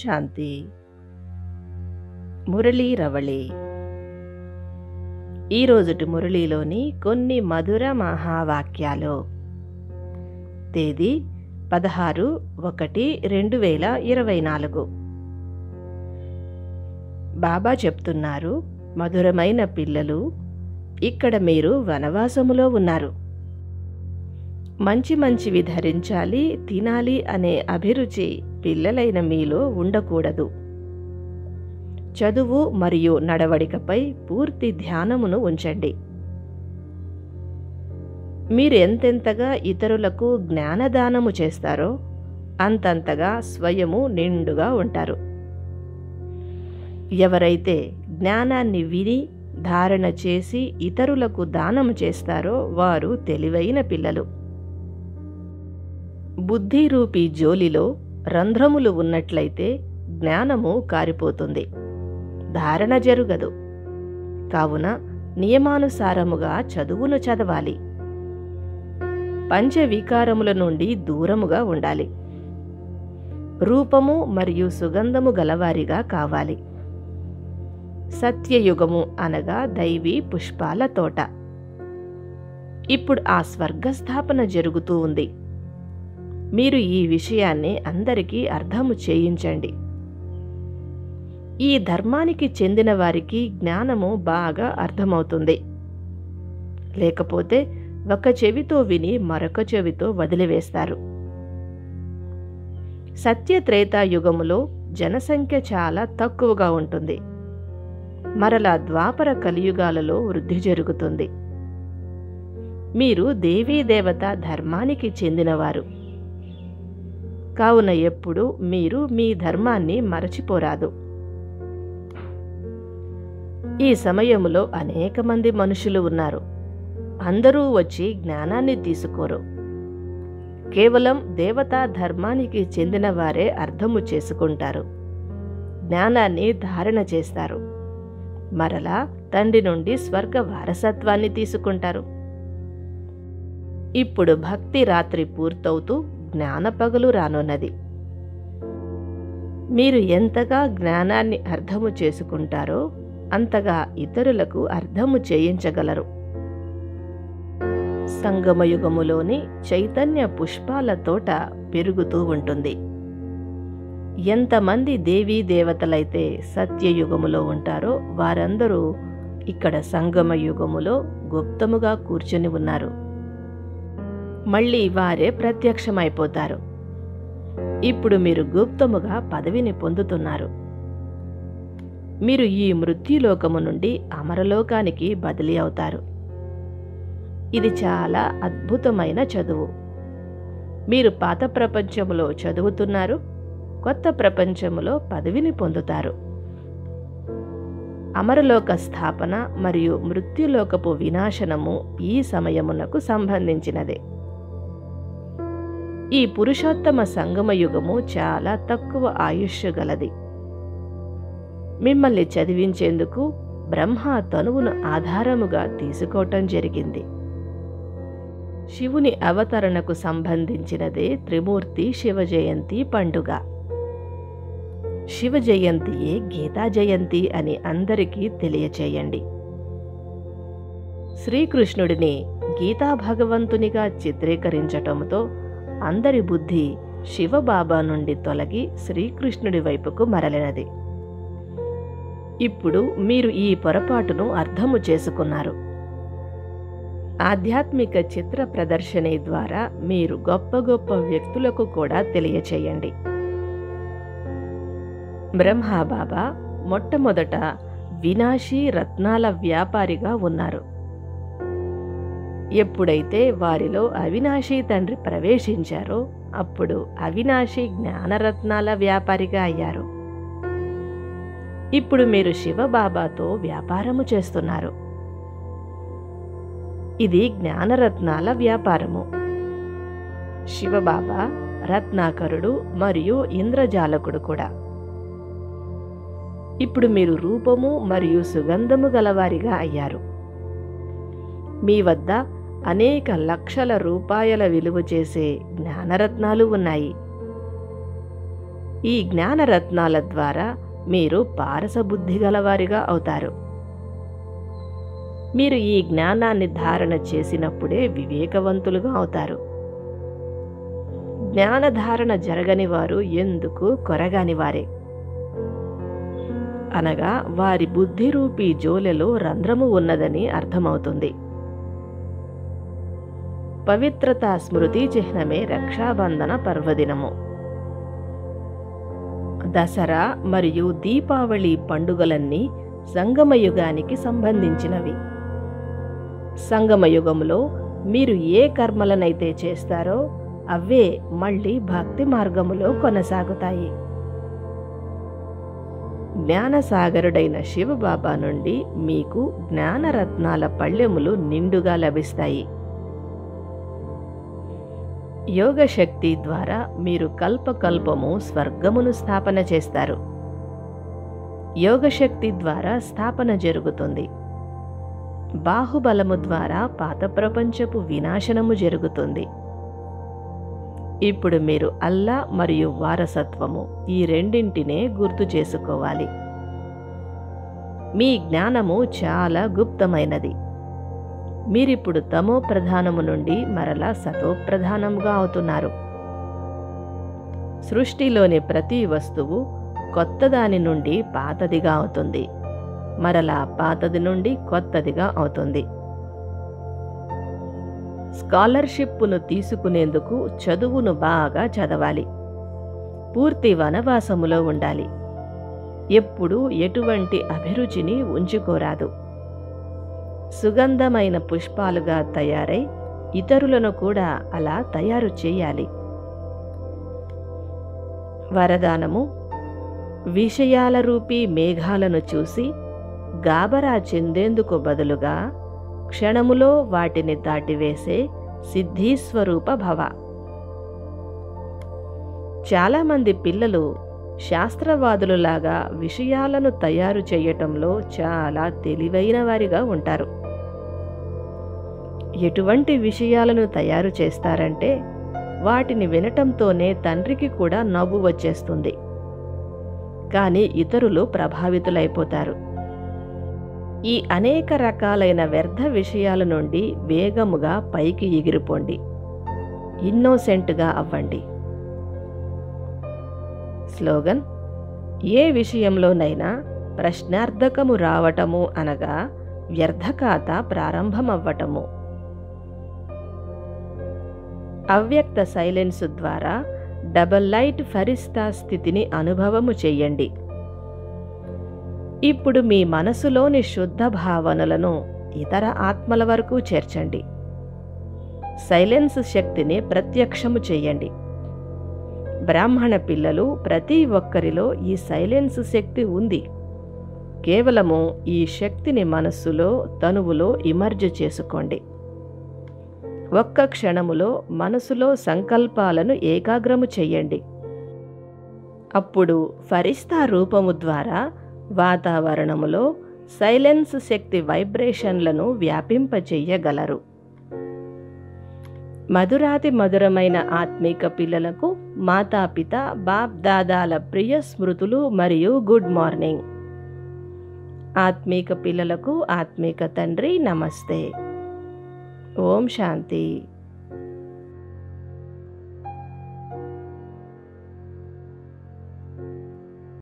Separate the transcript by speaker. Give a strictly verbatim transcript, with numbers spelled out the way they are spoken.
Speaker 1: శాంతి. మురళీ రవళి. ఈరోజుటి మురళీలోని కొన్ని మధుర మహావాక్యాలు. తేదీ పదహారు ఒకటి రెండు వేల ఇరవై నాలుగు. బాబా చెప్తున్నారు, మధురమైన పిల్లలు, ఇక్కడ మీరు వనవాసములో ఉన్నారు. మంచి మంచివి ధరించాలి, తినాలి అనే అభిరుచి పిల్లలైన మీలో ఉండకూడదు. చదువు మరియు నడవడికపై పూర్తి ధ్యానమును ఉంచండి. మీరు ఎంతెంతగా ఇతరులకు జ్ఞానదానము చేస్తారో అంతంతగా స్వయము నిండుగా ఉంటారు. ఎవరైతే జ్ఞానాన్ని విని ధారణ చేసి ఇతరులకు దానము చేస్తారో వారు తెలివైన పిల్లలు. బుద్ధిరూపీ జోలిలో రంధ్రములు ఉన్నట్లయితే జ్ఞానము కారిపోతుంది, ధారణ జరుగదు. కావున నియమానుసారముగా చదువును చదవాలి. పంచవికారముల నుండి దూరముగా ఉండాలి. రూపము మరియు సుగంధము గలవారిగా కావాలి. సత్యయుగము అనగా దైవీ పుష్పాల తోట. ఇప్పుడు ఆ స్వర్గస్థాపన జరుగుతూ ఉంది. మీరు ఈ విషయాన్ని అందరికీ అర్థము చేయించండి. ఈ ధర్మానికి చెందిన వారికి జ్ఞానము బాగా అర్థమవుతుంది. లేకపోతే ఒక చెవితో విని మరొక చెవితో వదిలివేస్తారు. సత్యత్రేతాయుగములో జనసంఖ్య చాలా తక్కువగా ఉంటుంది. మరలా ద్వాపర కలియుగాలలో వృద్ధి జరుగుతుంది. మీరు దేవీదేవత ధర్మానికి చెందినవారు. కావున ఎప్పుడు మీరు మీ ధర్మాన్ని మరచిపోరాదు. ఈ సమయములో అనేక మంది మనుషులు ఉన్నారు. అందరూ వచ్చి జ్ఞానాన్ని తీసుకోరు. కేవలం దేవతా ధర్మానికి చెందిన వారే అర్థము చేసుకుంటారు, జ్ఞానాన్ని ధారణ చేస్తారు. మరలా తండ్రి నుండి స్వర్గ వారసత్వాన్ని తీసుకుంటారు. ఇప్పుడు భక్తి రాత్రి పూర్తవుతూ జ్ఞాన పగలు రానున్నది. మీరు ఎంతగా జ్ఞానాన్ని అర్థము చేసుకుంటారో అంతగా ఇతరులకు అర్థము చేయించగలరు. సంగమయుగములోని చైతన్య పుష్పాల తోట పెరుగుతూ ఉంటుంది. ఎంతమంది దేవీ దేవతలైతే సత్యయుగములో ఉంటారో వారందరూ ఇక్కడ సంగమయుగములో గుప్తముగా కూర్చొని ఉన్నారు. మళ్ళీ వారే ప్రత్యక్షమైపోతారు. ఇప్పుడు మీరు గుప్తముగా పదవిని పొందుతున్నారు. మీరు ఈ మృత్యులోకము నుండి అమరలోకానికి బదిలీ అవుతారు. ఇది చాలా అద్భుతమైన చదువు. మీరు పాత ప్రపంచములో చదువుతున్నారు, కొత్త ప్రపంచములో పదవిని పొందుతారు. అమరలోక స్థాపన మరియు మృత్యులోకపు వినాశనము ఈ సమయమునకు సంబంధించినదే. ఈ పురుషోత్తమ సంగమయుగము చాలా తక్కువ ఆయుష్ గలది. మిమ్మల్ని చదివించేందుకు బ్రహ్మ తనువును ఆధారముగా తీసుకోవటం జరిగింది. శివుని అవతరణకు సంబంధించినదే త్రిమూర్తి శివ జయంతి పండుగ. శివ జయంతియే గీతా జయంతి అని అందరికీ తెలియచేయండి. శ్రీకృష్ణుడిని గీతా భగవంతునిగా చిత్రీకరించటంతో అందరి బుద్ధి శివబాబా నుండి తొలగి శ్రీకృష్ణుడి వైపుకు మరలినది. ఇప్పుడు మీరు ఈ పొరపాటును అర్థము చేసుకున్నారు. ఆధ్యాత్మిక చిత్ర ప్రదర్శన ద్వారా మీరు గొప్ప గొప్ప వ్యక్తులకు కూడా తెలియచేయండి. బ్రహ్మబాబా మొట్టమొదట వినాశీ రత్నాల వ్యాపారిగా ఉన్నారు. ఎప్పుడైతే వారిలో అవినాశీ తండ్రి ప్రవేశించారో అప్పుడు అవినాశీ జ్ఞానరత్నాల వ్యాపారిగా అయ్యారు. ఇప్పుడు మీరు శివబాబాతో వ్యాపారము చేస్తున్నారు. ఇది జ్ఞానరత్నాల వ్యాపారము. శివబాబా రత్నాకరుడు మరియు ఇంద్రజాలకుడు కూడా. ఇప్పుడు మీరు రూపము మరియు సుగంధము గలవారిగా అయ్యారు. మీ వద్ద అనేక లక్షల రూపాయల విలువ చేసే జ్ఞానరత్నాలు ఉన్నాయి. ఈ జ్ఞానరత్నాల ద్వారా మీరు పారసబుద్ధి గలవారిగా అవుతారు. మీరు ఈ జ్ఞానాన్ని ధారణ చేసినప్పుడే వివేకవంతులుగా అవుతారు. జ్ఞానధారణ జరగని వారు ఎందుకు కొరగాని వారే, అనగా వారి బుద్ధిరూపీ జోలెలో రంధ్రము ఉన్నదని అర్థమవుతుంది. పవిత్రత స్మృతి చిహ్నమే రక్షాబంధన పర్వదినము. దసరా మరియు దీపావళి పండుగలన్నీ సంగమయుగానికి సంబంధించినవి. సంగమయుగంలో మీరు ఏ కర్మలనైతే చేస్తారో అవే మళ్ళీ భక్తి మార్గములో కొనసాగుతాయి. జ్ఞానసాగరుడైన శివబాబా నుండి మీకు జ్ఞానరత్నాల పళ్ళెములు నిండుగా లభిస్తాయి. యోగశక్తి ద్వారా మీరు కల్పకల్పము స్వర్గమును స్థాపన చేస్తారు. యోగశక్తి ద్వారా స్థాపన జరుగుతుంది. బాహుబలము ద్వారా పాత ప్రపంచపు వినాశనము జరుగుతుంది. ఇప్పుడు మీరు అల్లా మరియు వారసత్వము ఈ రెండింటినే గుర్తు చేసుకోవాలి. మీ జ్ఞానము చాలా గుప్తమైనది. మీరిప్పుడు తమో ప్రధానము నుండి మరలా సతో ప్రధానముగా అవుతున్నారు. సృష్టిలోని ప్రతి వస్తువు కొత్తదాని నుండి పాతదిగా అవుతుంది, మరలా పాతది నుండి కొత్తదిగా అవుతుంది. స్కాలర్షిప్ను తీసుకునేందుకు చదువును బాగా చదవాలి. పూర్తి వనవాసములో ఉండాలి. ఎప్పుడూ ఎటువంటి అభిరుచిని ఉంచుకోరాదు. సుగంధమైన పుష్పాలుగా తయారై ఇతరులను కూడా అలా తయారు చేయాలి. వరదానము: విషయాల రూపీ మేఘాలను చూసి గాబరా చెందేందుకు బదులుగా క్షణములో వాటిని దాటివేసే సిద్ధీస్వరూప భవ. చాలామంది పిల్లలు శాస్త్రవాదులలాగా విషయాలను తయారు చేయటంలో చాలా తెలివైన వారిగా ఉంటారు. ఎటువంటి విషయాలను తయారు చేస్తారంటే వాటిని వినటంతోనే తండ్రికి కూడా నవ్వు వచ్చేస్తుంది. కానీ ఇతరులు ప్రభావితులైపోతారు. ఈ అనేక రకాలైన వ్యర్థ విషయాల నుండి వేగముగా పైకి ఎగిరిపోండి. ఇన్నోసెంట్గా అవ్వండి. స్లోగన్: ఏ విషయంలోనైనా ప్రశ్నార్థకము రావటము అనగా వ్యర్థఖాత ప్రారంభమవ్వటము. అవ్యక్త సైలెన్స్ ద్వారా డబల్ లైట్ ఫరిస్తా స్థితిని అనుభవము చెయ్యండి. ఇప్పుడు మీ మనసులోని శుద్ధ భావనలను ఇతర ఆత్మల వరకు చేర్చండి. సైలెన్స్ శక్తిని ప్రత్యక్షము చెయ్యండి. బ్రాహ్మణ పిల్లలు ప్రతి ఒక్కరిలో ఈ సైలెన్స్ శక్తి ఉంది. కేవలము ఈ శక్తిని మనస్సులో తనువులో ఇమర్జ్ చేసుకోండి. ఒక్క క్షణములో మనసులో సంకల్పాలను ఏకాగ్రము చెయ్యండి. అప్పుడు ఫరిస్తా రూపము ద్వారా వాతావరణములో సైలెన్స్ శక్తి వైబ్రేషన్లను వ్యాపింపచెయ్యగలరు. మధురాతి మధురమైన ఆత్మీక పిల్లలకు మాతాపిత బాప్ దాదాల ప్రియ స్మృతులు మరియు గుడ్ మార్నింగ్. ఆత్మీక పిల్లలకు ఆత్మీక తండ్రి నమస్తే. ఓం శాంతి.